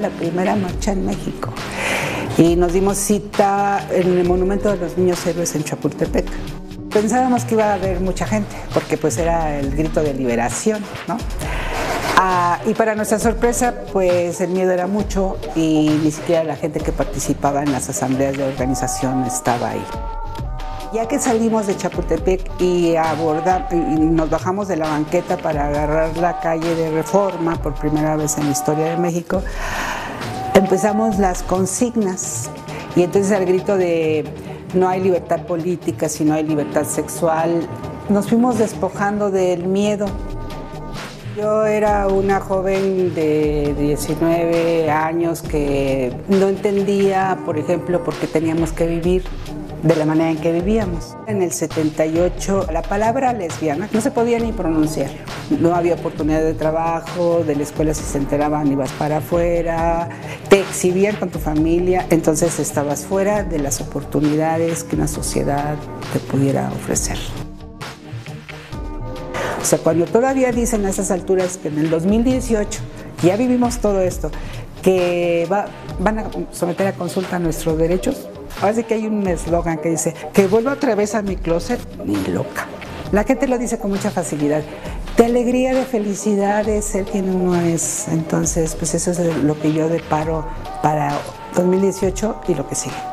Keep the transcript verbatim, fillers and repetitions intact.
la primera marcha en México. Y nos dimos cita en el Monumento de los Niños Héroes en Chapultepec. Pensábamos que iba a haber mucha gente, porque pues era el grito de liberación, ¿no? Ah, y para nuestra sorpresa, pues el miedo era mucho y ni siquiera la gente que participaba en las asambleas de organización estaba ahí. Ya que salimos de Chapultepec y, aborda, y nos bajamos de la banqueta para agarrar la calle de Reforma por primera vez en la historia de México, empezamos las consignas y entonces al grito de no hay libertad política, sino hay libertad sexual, nos fuimos despojando del miedo. Yo era una joven de diecinueve años que no entendía, por ejemplo, por qué teníamos que vivir de la manera en que vivíamos. En el setenta y ocho la palabra lesbiana no se podía ni pronunciar. No había oportunidad de trabajo, de la escuela si se enteraban ibas para afuera, te exhibían con tu familia, entonces estabas fuera de las oportunidades que una sociedad te pudiera ofrecer. O sea, cuando todavía dicen a esas alturas que en el dos mil dieciocho ya vivimos todo esto, que va, van a someter a consulta nuestros derechos, ahora sí que hay un eslogan que dice que vuelva otra vez a mi closet, ni loca. La gente lo dice con mucha facilidad. De alegría, de felicidad, de ser quien uno es. Entonces, pues eso es lo que yo deparo para dos mil dieciocho y lo que sigue.